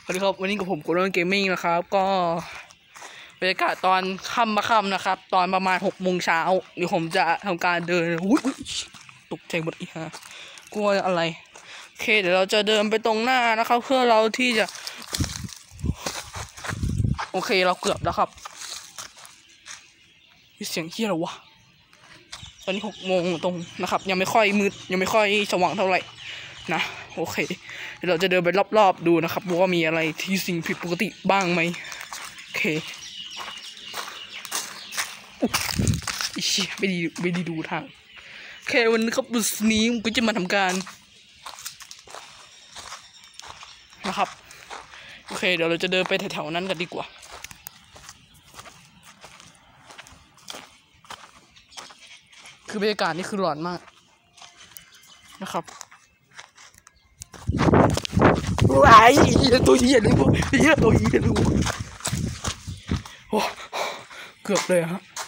สวัสดีครับวันนี้กับผมกูโดนเกมมิ่งนะครับก็บรรยากาศตอนค่ำนะครับตอนประมาณ6 โมงเช้าเดี๋ยวผมจะทำการเดินตกใจหมดอีกฮะกลัวอะไรโอเคเดี๋ยวเราจะเดินไปตรงหน้านะครับเพื่อเราที่จะโอเคเราเกือบแล้วครับเสียงเฮี้ยอะไรวะตอนนี้6 โมงตรงนะครับยังไม่ค่อยมืดยังไม่ค่อยสว่างเท่าไหร่นะโอเคเดี๋ยวเราจะเดินไปรอบๆดูนะครับว่ามีอะไรที่สิ่งผิดปกติบ้างไหมโอเคไม่ดีดูทางโอเควันนี้ครับวันนี้ผมก็จะมาทำการนะครับโอเคเดี๋ยวเราจะเดินไปแถวๆนั้นกันดีกว่าคือบรรยากาศนี่คือหลอนมากนะครับว้ายตัวเหี้ยเลยพวกตัวเหี้ยเลยพวกโอ้เกือบเลยฮะ